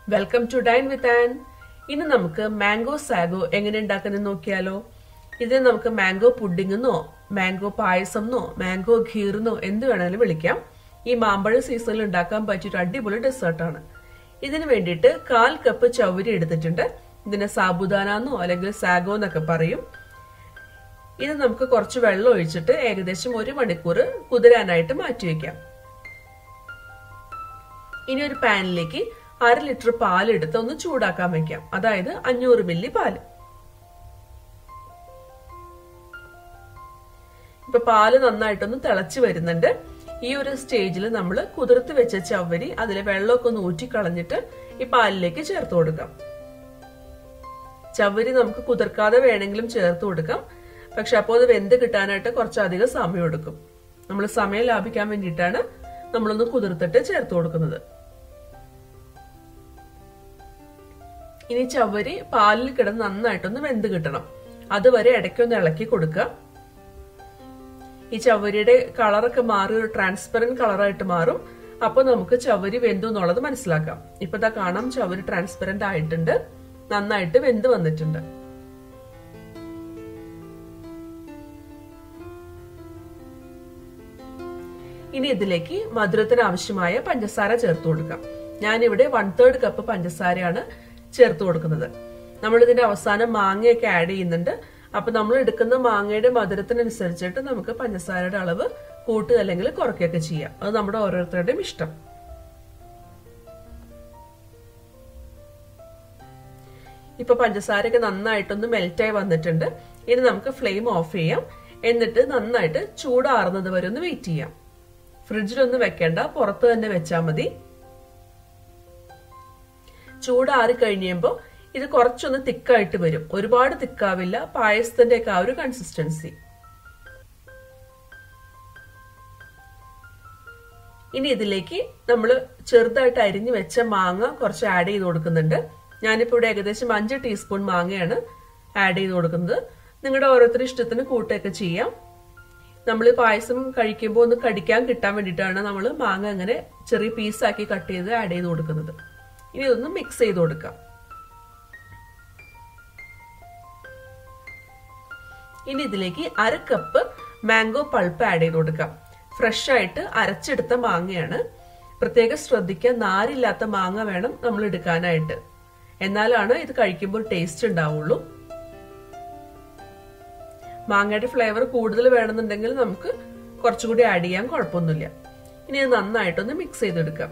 Welcome to dine with Ann. ഇന്ന് നമുക്ക് mango sago എങ്ങനെ ഉണ്ടാക്കുന്നത് നോക്കിയാലോ. ഇതിന് നമുക്ക് മാംഗോ പുഡിംഗ് എന്നോ മാംഗോ പായസം എന്നോ മാംഗോ ഖീർന്നോ എന്ത് വേണമെങ്കിലും വിളിക്കാം. ഈ മാമ്പഴ സീസണിൽ ഉണ്ടാക്കാൻ പറ്റിയൊരു അടിപൊളി ഡെസേർട്ടാണ്. ഇതിന് വേണ്ടിയിട്ട് 1/4 കപ്പ് ചവ്വരി എടുത്തിട്ടുണ്ട്. ഇതിനെ സാബുദാന എന്നോ അല്ലെങ്കിൽ സാഗോ എന്നൊക്കെ പറയും. ഇത് നമുക്ക് കുറച്ച് വെള്ളം ഒഴിച്ചിട്ട് ഏകദേശം 1 മണിക്കൂർ കുതിരാനായിട്ട് മാറ്റിവെക്കാം. ഇനി ഒരു പാനിലേക്ക് 1/2 ലിറ്റർ പാൽ എടുത്ത് ഒന്ന് ചൂടാക്കാൻ വെക്കാം. അതായത് 500 മില്ലി പാല്. ഇപ്പൊ പാല് നന്നായിട്ടൊന്ന് തിളച്ചു വരുന്നുണ്ട്. ഈ ഒരു സ്റ്റേജിൽ നമ്മൾ കുതിർത്ത് വെച്ച ചവ്വരി അതിലെ വെള്ളമൊക്കെ ഒന്ന് ഊറ്റിക്കളഞ്ഞിട്ട് ഈ പാലിലേക്ക് ചേർത്ത് കൊടുക്കാം. ചവ്വരി നമുക്ക് കുതിർക്കാതെ വേണമെങ്കിലും ചേർത്ത് കൊടുക്കാം. പക്ഷെ അപ്പോൾ അത് വെന്ത് കിട്ടാനായിട്ട് കുറച്ചധികം സമയം എടുക്കും. നമ്മൾ സമയം ലാഭിക്കാൻ വേണ്ടിയിട്ടാണ് നമ്മളൊന്ന് കുതിർത്തിട്ട് ചേർത്ത് കൊടുക്കുന്നത്. ഇനി ചവ്വരി പാലിൽ കിടന്ന് നന്നായിട്ടൊന്ന് വെന്ത് കിട്ടണം. അതുവരെ ഇടയ്ക്കൊന്ന് ഇളക്കി കൊടുക്കുക. ഈ ചവ്വരിയുടെ കളറൊക്കെ മാറി ഒരു ട്രാൻസ്പെറന്റ് കളറായിട്ട് മാറും. അപ്പൊ നമുക്ക് ചവ്വരി വെന്തു എന്നുള്ളത് മനസ്സിലാക്കാം. ഇപ്പൊ ഇതാ കാണാം, ചവ്വരി ട്രാൻസ്പെറന്റ് ആയിട്ടുണ്ട്, നന്നായിട്ട് വെന്ത് വന്നിട്ടുണ്ട്. ഇനി ഇതിലേക്ക് മധുരത്തിന് ആവശ്യമായ പഞ്ചസാര ചേർത്ത് കൊടുക്കാം. ഞാനിവിടെ 1/3 കപ്പ് പഞ്ചസാരയാണ് ചേർത്ത് കൊടുക്കുന്നത്. നമ്മൾ ഇതിന്റെ അവസാനം മാങ്ങയൊക്കെ ആഡ് ചെയ്യുന്നുണ്ട്. അപ്പൊ നമ്മൾ എടുക്കുന്ന മാങ്ങയുടെ മധുരത്തിനനുസരിച്ചിട്ട് നമുക്ക് പഞ്ചസാരയുടെ അളവ് കൂട്ടുക അല്ലെങ്കിൽ കുറയ്ക്കുകയൊക്കെ ചെയ്യാം. അത് നമ്മുടെ ഓരോരുത്തരുടെയും ഇഷ്ടം. ഇപ്പൊ പഞ്ചസാരയൊക്കെ നന്നായിട്ടൊന്ന് മെൽറ്റായി വന്നിട്ടുണ്ട്. ഇനി നമുക്ക് ഫ്ലെയിം ഓഫ് ചെയ്യാം. എന്നിട്ട് നന്നായിട്ട് ചൂടാറുന്നത് വരെ ഒന്ന് വെയിറ്റ് ചെയ്യാം. ഫ്രിഡ്ജിലൊന്നും വെക്കേണ്ട, പുറത്ത് തന്നെ വെച്ചാൽ മതി. ചൂടാറി കഴിയുമ്പോൾ ഇത് കുറച്ചൊന്ന് തിക്കായിട്ട് വരും. ഒരുപാട് തിക്കാവില്ല, പായസത്തിന്റെ ഒക്കെ ആ ഒരു കൺസിസ്റ്റൻസി. ഇനി ഇതിലേക്ക് നമ്മൾ ചെറുതായിട്ട് അരിഞ്ഞു വെച്ച മാങ്ങ കുറച്ച് ആഡ് ചെയ്ത് കൊടുക്കുന്നുണ്ട്. ഞാനിപ്പോ ഇവിടെ ഏകദേശം 5 ടീസ്പൂൺ മാങ്ങയാണ് ആഡ് ചെയ്ത് കൊടുക്കുന്നത്. നിങ്ങളുടെ ഓരോരുത്തരുടെ ഇഷ്ടത്തിന് കൂട്ടൊക്കെ ചെയ്യാം. നമ്മൾ പായസം കഴിക്കുമ്പോൾ ഒന്ന് കടിക്കാൻ കിട്ടാൻ വേണ്ടിയിട്ടാണ് നമ്മൾ മാങ്ങ അങ്ങനെ ചെറിയ പീസാക്കി കട്ട് ചെയ്ത് ആഡ് ചെയ്ത് കൊടുക്കുന്നത്. ഇനി ഇതൊന്ന് മിക്സ് ചെയ്ത് കൊടുക്കാം. ഇനി ഇതിലേക്ക് 1/2 കപ്പ് മാംഗോ പൾപ്പ് ആഡ് ചെയ്ത് കൊടുക്കാം. ഫ്രഷ് ആയിട്ട് അരച്ചെടുത്ത മാങ്ങയാണ്. പ്രത്യേകം ശ്രദ്ധിക്കുക, നാരില്ലാത്ത മാങ്ങ വേണം നമ്മൾ എടുക്കാനായിട്ട്. എന്നാലാണ് ഇത് കഴിക്കുമ്പോൾ ടേസ്റ്റ് ഉണ്ടാവുള്ളൂ. മാങ്ങയുടെ ഫ്ലേവർ കൂടുതൽ വേണമെന്നുണ്ടെങ്കിൽ നമുക്ക് കുറച്ചുകൂടി ആഡ് ചെയ്യാൻ കുഴപ്പമൊന്നുമില്ല. ഇനി ഇത് നന്നായിട്ടൊന്ന് മിക്സ് ചെയ്തെടുക്കാം.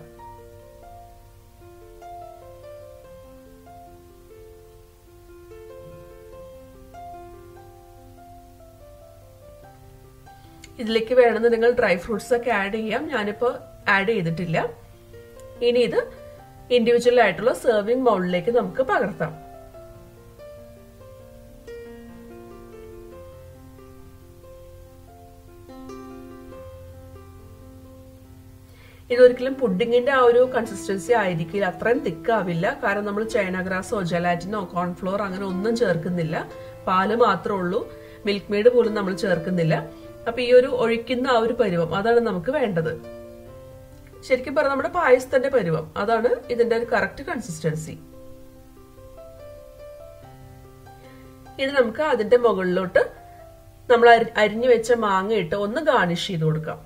ഇതിലേക്ക് വേണമെന്നുണ്ടെങ്കിൽ ഡ്രൈ ഫ്രൂട്ട്സ് ഒക്കെ ആഡ് ചെയ്യാം. ഞാനിപ്പോ ആഡ് ചെയ്തിട്ടില്ല. ഇനി ഇത് ഇൻഡിവിജ്വൽ ആയിട്ടുള്ള സെർവിംഗ് ബൗളിലേക്ക് നമുക്ക് പകർത്താം. ഇതൊരിക്കലും പുഡിങ്ങിന്റെ ആ ഒരു കൺസിസ്റ്റൻസി ആയിരിക്കില്ല, അത്രയും തിക്കാവില്ല. കാരണം നമ്മൾ ചൈന ഗ്രാസോ ജലാറ്റിനോ കോൺഫ്ലോർ അങ്ങനെ ഒന്നും ചേർക്കുന്നില്ല. പാല് മാത്രമേ ഉള്ളൂ. മിൽക്ക് മെയ്ഡ് പോലും നമ്മൾ ചേർക്കുന്നില്ല. അപ്പൊ ഈ ഒരു ഒഴിക്കുന്ന ആ ഒരു പരുവം അതാണ് നമുക്ക് വേണ്ടത്. ശരിക്കും പറഞ്ഞാൽ നമ്മുടെ പായസത്തിന്റെ പരുവം അതാണ് ഇതിന്റെ ഒരു കറക്റ്റ് കൺസിസ്റ്റൻസി. ഇനി നമുക്ക് അതിന്റെ മുകളിലോട്ട് നമ്മൾ അരിഞ്ഞു വെച്ച മാങ്ങ ഇട്ട് ഒന്ന് ഗാർണിഷ് ചെയ്ത് കൊടുക്കാം.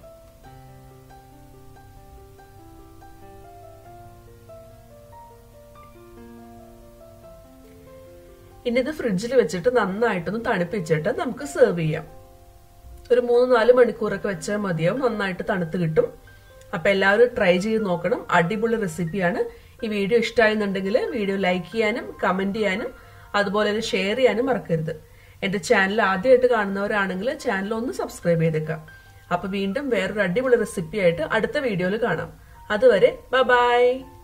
ഇനി ഇത് ഫ്രിഡ്ജിൽ വെച്ചിട്ട് നന്നായിട്ടൊന്ന് തണുപ്പിച്ചിട്ട് നമുക്ക് സെർവ് ചെയ്യാം. ഒരു 3-4 മണിക്കൂറൊക്കെ വെച്ചാൽ മതിയാവും. നന്നായിട്ട് തണുത്ത് കിട്ടും. അപ്പൊ എല്ലാവരും ട്രൈ ചെയ്ത് നോക്കണം. അടിപൊളി റെസിപ്പിയാണ്. ഈ വീഡിയോ ഇഷ്ടമായെന്നുണ്ടെങ്കിൽ വീഡിയോ ലൈക്ക് ചെയ്യാനും കമന്റ് ചെയ്യാനും അതുപോലെ തന്നെ ഷെയർ ചെയ്യാനും മറക്കരുത്. എന്റെ ചാനൽ ആദ്യമായിട്ട് കാണുന്നവരാണെങ്കിൽ ചാനൽ ഒന്ന് സബ്സ്ക്രൈബ് ചെയ്തേക്കാം. അപ്പൊ വീണ്ടും വേറൊരു അടിപൊളി റെസിപ്പി ആയിട്ട് അടുത്ത വീഡിയോയിൽ കാണാം. അതുവരെ ബൈ.